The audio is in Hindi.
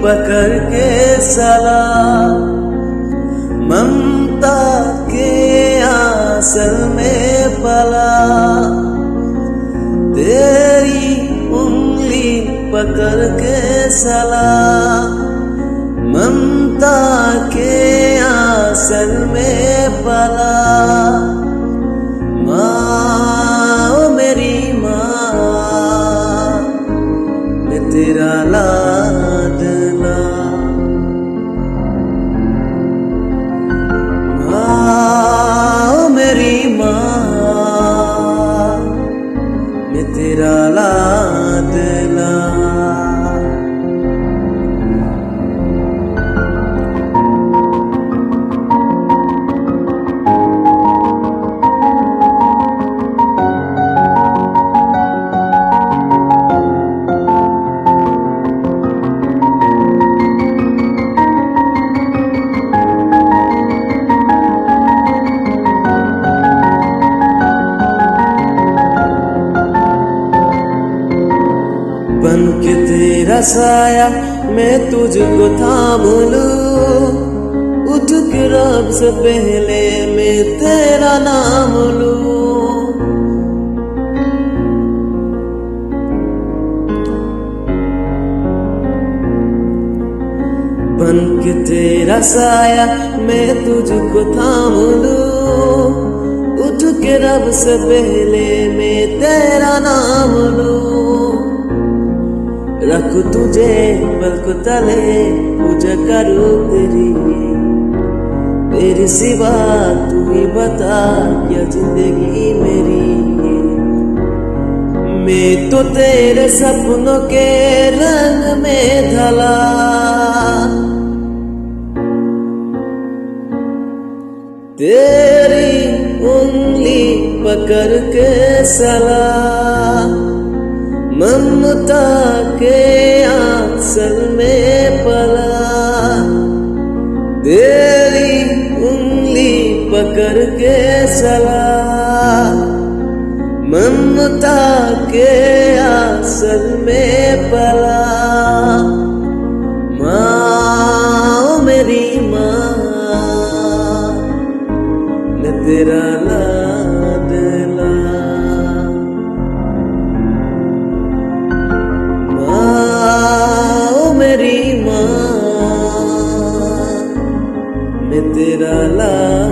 पकड़ के सला, ममता के आंचल में पला। तेरी उंगली पकड़ के सला, ममता के आंचल में पला। माँ मेरी माँ, मैं तेरा लाडला। माँ मेरी माँ, मैं तेरा लाडला। बन के तेरा साया मैं तुझको थाम लूं, उठ के रब से पहले मैं तेरा नाम लूं। बन के तेरा साया मैं तुझको थाम लूं, उठ के रब से पहले मैं तेरा नाम लूं। रखूं तुझे पलकों तले, पूजा करूं तेरी, तेरे सिवा तू ही बता क्या जिंदगी मेरी। मैं तो तेरे सपनों के रंग में ढला, तेरी उंगली पकड़ के सला, ममता के आंचल में पला। तेरी उंगली पकड़ के सला, ममता के आंचल में पला। माँ मेरी माँ, मैं तेरा लाडला। मेरी माँ, मैं तेरा लाडला।